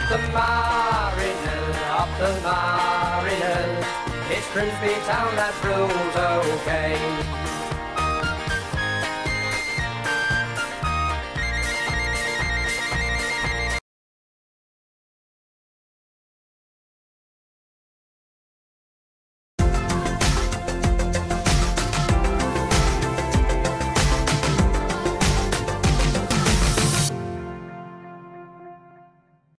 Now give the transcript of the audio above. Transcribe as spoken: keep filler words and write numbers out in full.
the mariners, up the mariners. It's Grimsby town that rules okay.